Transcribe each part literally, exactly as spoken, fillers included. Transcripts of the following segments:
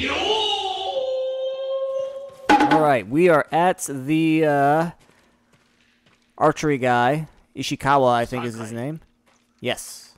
Alright, we are at the uh, archery guy. Ishikawa, I think is his name. Yes.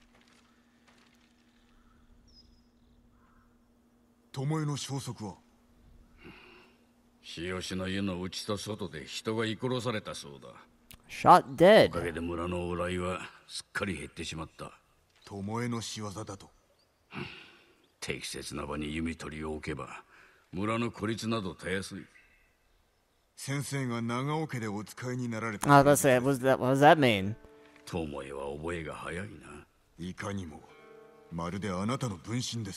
巴の消息は日吉の湯の内と外で人が居殺されたそうだ。 Shot dead. おかげで村の往来はすっかり減ってしまった。 巴の仕業だと。 適切な場に弓取りを置けば村の孤立などたやすい。 先生が長尾家でお使いになられた。 Ah, let's say, what does that, what does that mean? 巴は覚えが早いな。 いかにもまるであなたの分身です。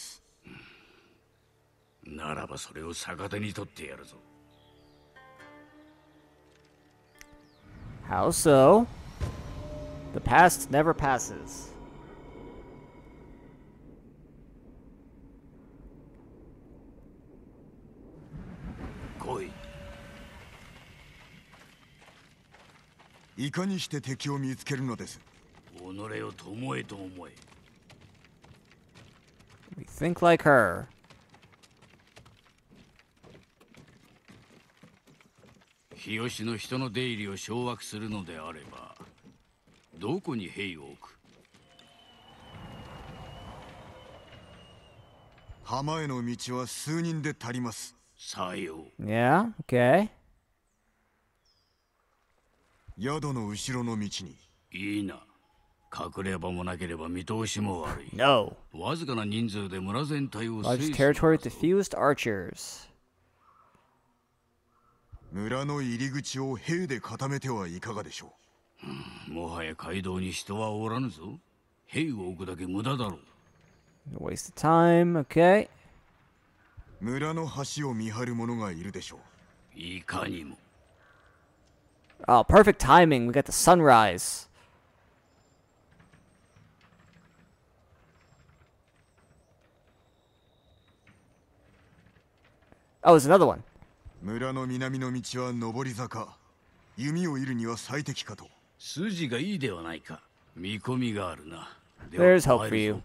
ならばそれを逆手に取ってやるぞ。 How so? The past never passes. 来い。 いかにして敵を見つけるのです。 己を巴と思え。 We think like her. 日吉の人の出入りを掌握するのであれば、どこに兵を置く？ 浜への道は数人で足ります。 さよう。 Yeah, okay. 宿の後ろの道に。 いいな。隠れ場もなければ見通しも悪い。 No. わずかな人数で村全体を Large territory with diffused archers. 村の入り口を兵で固めてはいかがでしょう。もはや街道に人はおらぬぞ。兵を置くだけ無駄だろう。 Waste of time, okay. 村の橋を見張る者がいるでしょう。いかにも。 Oh, perfect timing. We got the sunrise. Oh, there's another one. 村の南の道は上り坂。弓を射るには最適かと。 筋がいいではないか。見込みがあるな。 There's hope for you.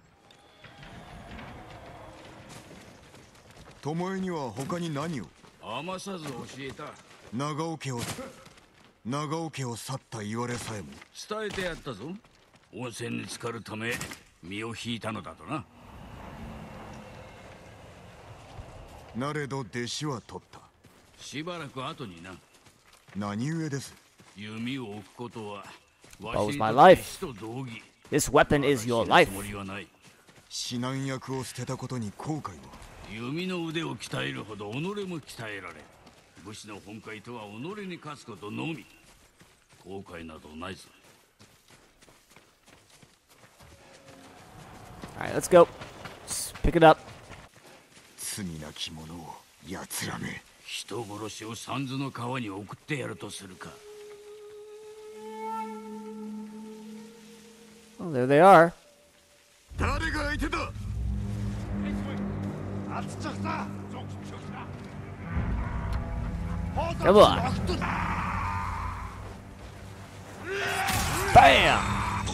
巴には他に何を？ 余さず教えた。 長尾家を長尾家を去った言われさえも伝えてやったぞ。温泉に浸かるため身を引いたのだとな。 なれど弟子は取った。 しばらく後にな。 何故です？ 弓を置くことは That was my life. This weapon is your life. 指南役を捨てたことに後悔は？ 弓の腕を鍛えるほど己も鍛えられ、武士の本懐とは己に勝つことのみ。後悔などないぞ。 Alright, let's go. Let's pick it up. 罪なき者をやつらめ。 人殺しを三途の川に送ってやるとするか。 Oh, there they are. 誰が相手だ ？Come on. Bam!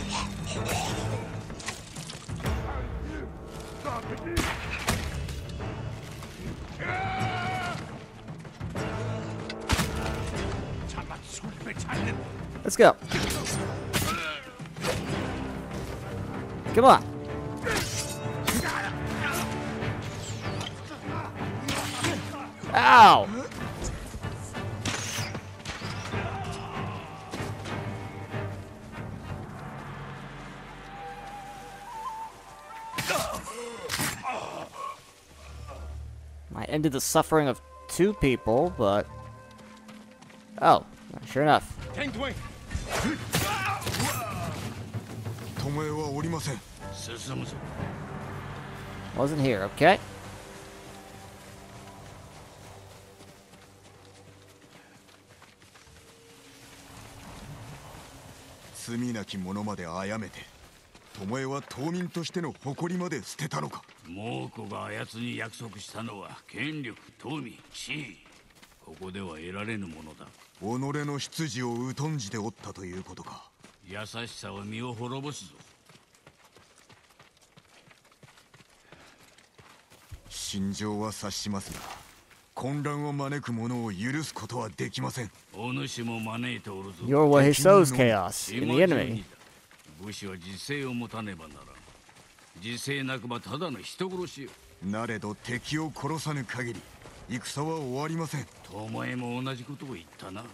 Let's go. Come on. Ow! I ended the suffering of two people, but... Oh, sure enough. 巴はおりません。 進むぞ。 Wasn't here, okay? 罪なき者まで殺めて、巴は島民としての誇りまで捨てたのか。 猛虎があやつに約束したのは権力、富、地位。ここでは得られぬものだ。 己の出自を疎んじておったということか。 優しさは身を滅ぼすぞ。 心情は察しますが、混乱を招く者を許すことはできません。 お主も招いておるぞ。 You're what he sows chaos in the enemy. 武士は自制を持たねばならん。自制なくばただの人殺しよ。 なれど敵を殺さぬ限り戦は終わりません。 巴も同じことを言ったな。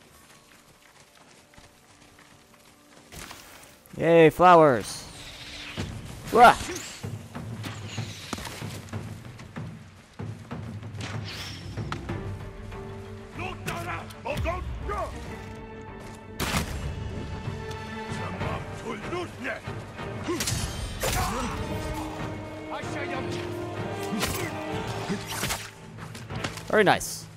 Yay, flowers. Wah! Very nice.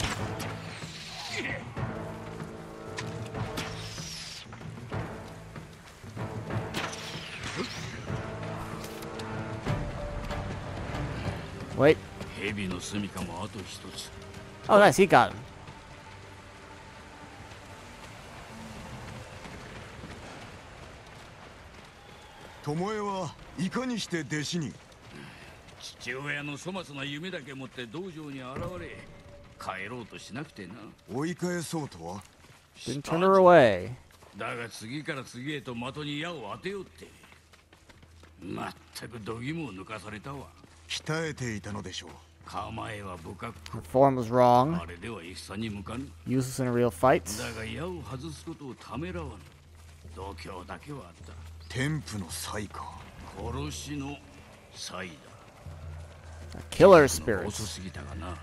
Wait. 蛇の住処もあと一つ。 Oh, nice. He got him. 巴はいかにして弟子に？ 父親の粗末な夢だけ持って道場に現れ、帰ろうとしなくてな。 追い返そうとは？ Didn't turn her away. だが次から次へと的に矢を当てようって。まったく度肝を抜かされたわ。 鍛えていたのでしょう。 構えは不覚。 Her form was wrong. あれでは戦に向かぬ。 Useless in a real fight. だが矢を外すことをためらわぬ。度胸だけはあった。 天賦の才か。 殺しの才だ。 Killer 遅 spirits. すぎたがな。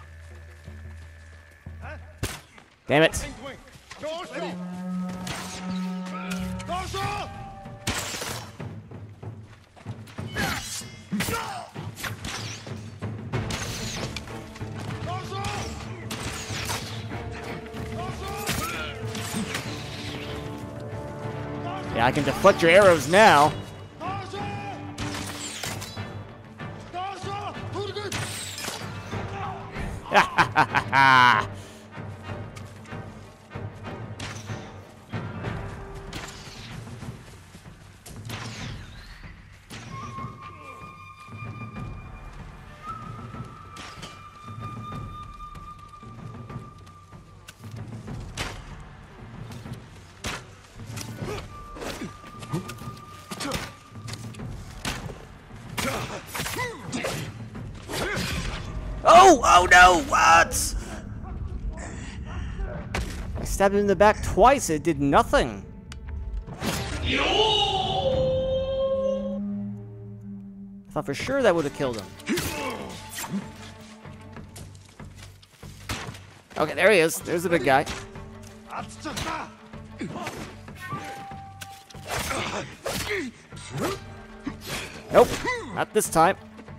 Damn it. Yeah, I can deflect your arrows now. Oh! Oh no! What? I stabbed him in the back twice. It did nothing. I thought for sure that would have killed him. Okay, there he is. There's the big guy. Nope, not this time.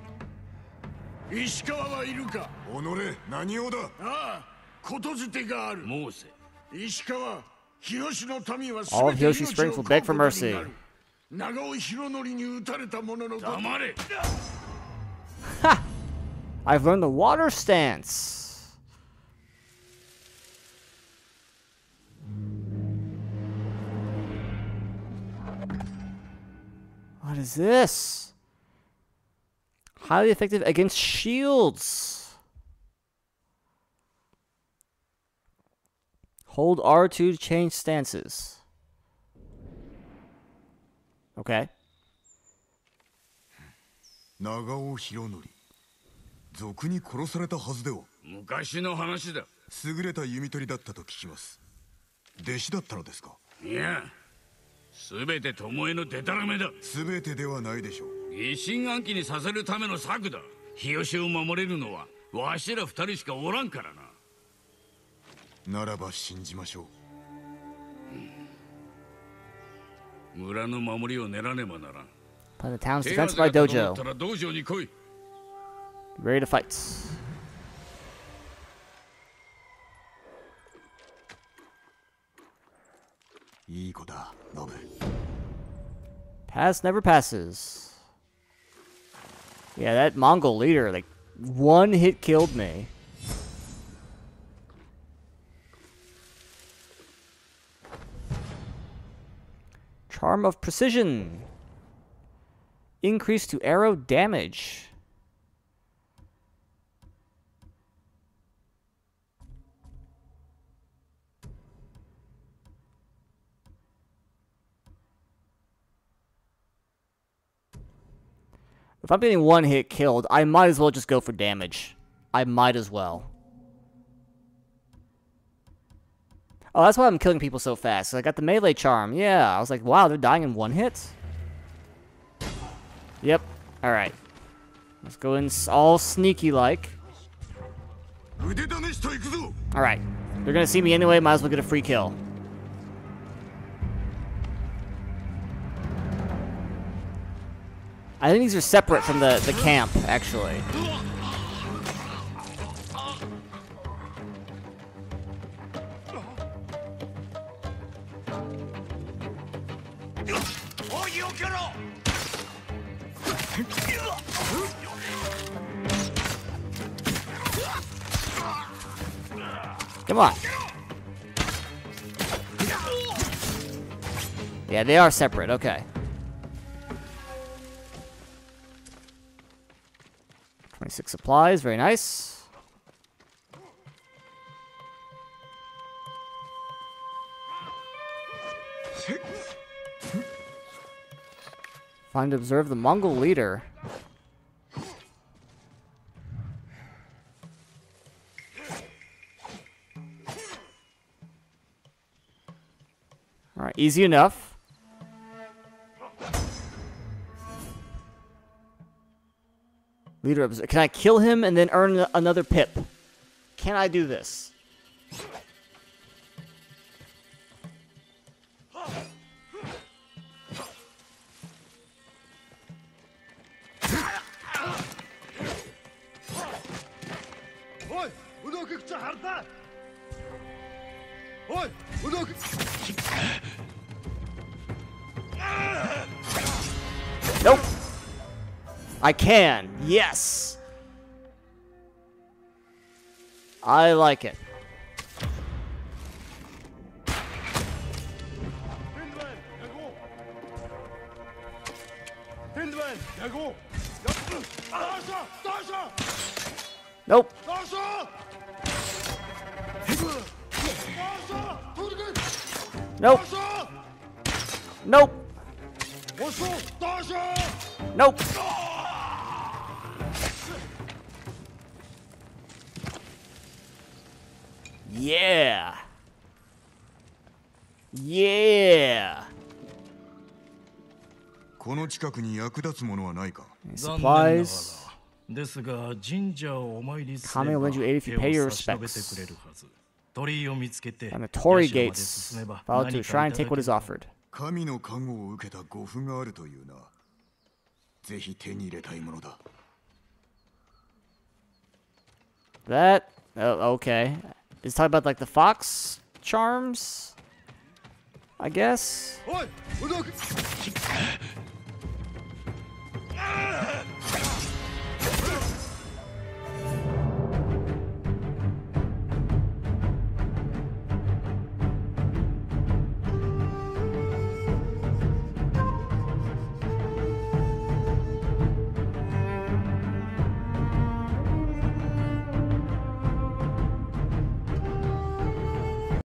石川はいるか。 己、何をだ。 ああ、ことづてがある。モーセ。石川、日吉の民は All of Yoshi Springs will beg for mercy. 長尾博則に撃たれた者の黙れ。 Ha! I've learned the water stance. What is this? Highly effective against shields. Hold R two to change stances. Okay. 長尾博則、賊に殺されたはずでは。 昔の話だ。 優れた弓取りだったと聞きます。弟子だったのですか。 いや、すべて巴のデタラメだ。 すべてではないでしょう。 疑心暗鬼にさせるための策だ。日吉を守れるのはわしら二人しかおらんからな。 ならば信じましょう。村の守りを練らねばならん。 Plan the town's defense by dojo. 道場に来い。 Ready to fight. いい子だ、ノブ。 Pass never passes. Yeah, that Mongol leader, like, one hit killed me. Charm of Precision. Increase to arrow damage. If I'm getting one hit killed, I might as well just go for damage. I might as well. Oh, that's why I'm killing people so fast. I got the melee charm. Yeah, I was like, wow, they're dying in one hit? Yep. Alright. Let's go in all sneaky-like. Alright. They're gonna see me anyway, might as well get a free kill. I think these are separate from the, the camp, actually. Come on. Yeah, they are separate. Okay. twenty-six supplies. Very nice. Find and observe the Mongol leader. Alright, easy enough. Leader observe. Can I kill him and then earn another pip? Can I do this? Nope. I can. Yes. I like it. Nope. Nope. Nope. Nope. Yeah. Yeah. この近くに役立つものはないか? Supplies. ですが神社をお参りす Kami れ will ば lend you aid if you pay your 手を差し伸べて respects. くれるはず。鳥居を見つけて And the Torii 社まで gates. 進めば Follow to 何 the か shrine い and ただ take what け is る offered. 神の加護を受けた護符があるというな。ぜひ手に入れたいものだ。 That. Oh, okay. It's talking about like the fox charms, I guess.